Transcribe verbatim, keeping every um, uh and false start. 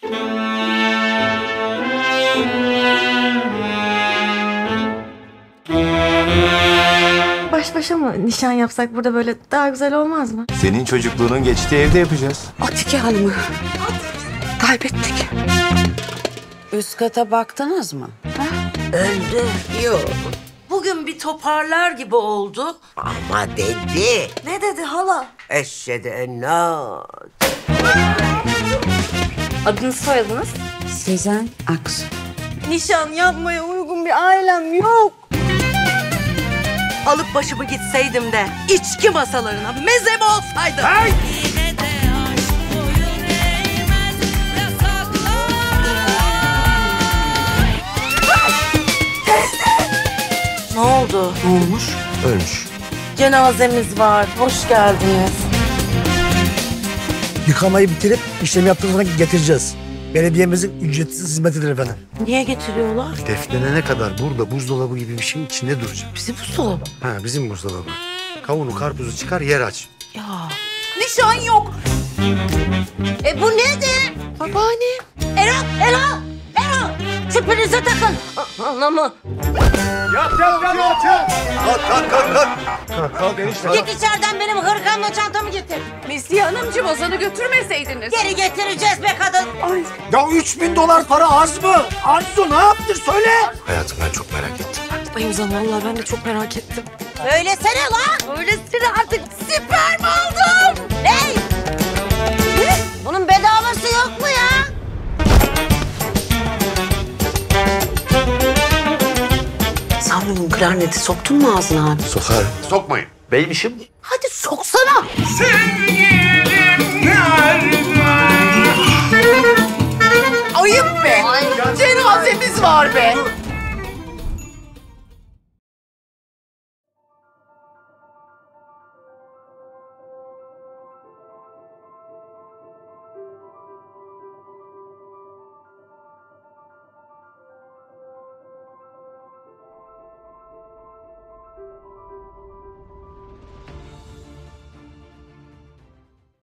Baş başa mı nişan yapsak burada böyle daha güzel olmaz mı? Senin çocukluğunun geçtiği evde yapacağız. Atike Hanım'ı kaybettik. Üst kata baktınız mı? Ha? Öldü. Yok. Bugün bir toparlar gibi oldu. Ama dedi. Ne dedi hala? Eşhedü ennâs. Adınız soyadınız? Sezen Aksu. Nişan yapmaya uygun bir ailem yok. Alıp başımı gitseydim de içki masalarına mezem olsaydım. Hey! Ne oldu? Ne olmuş? Ölmüş. Cenazemiz var. Hoş geldiniz. Yıkamayı bitirip işlem yaptığımızda getireceğiz. Belediyemizin ücretsiz hizmetidir efendim. Niye getiriyorlar? Defnedene kadar burada buzdolabı gibi bir şeyin içinde duracak. Bizi buzdolabı. Ha bizim buzdolabı. Kavunu karpuzu çıkar yer aç. Ya. Nişan yok. E bu nedir? Babaanne. Erol, Erol, Erol. Tüpünüze takın. Anamı. Yat yat yat yat yat. Kalk kalk kalk kalk. Kalk kalk enişte. Git içeriden benim hırkamla çantamı getir. Mesih Hanımcığım Ozan'ı götürmeseydiniz. Geri getireceğiz be kadın. Ya üç bin dolar para az mı? Arzu ne yaptın söyle. Hayatım ben çok merak ettim. Ay Ozan vallahi ben de çok merak ettim. Öylesene lan. Öylesene artık sperm oldum. Hey. Ne? Bunun bedavası yok mu ya? Sen bunun klarneti soktun mu ağzına abi? Sokar. Sokmayın. Beymişim. Hadi soksana. Sevgili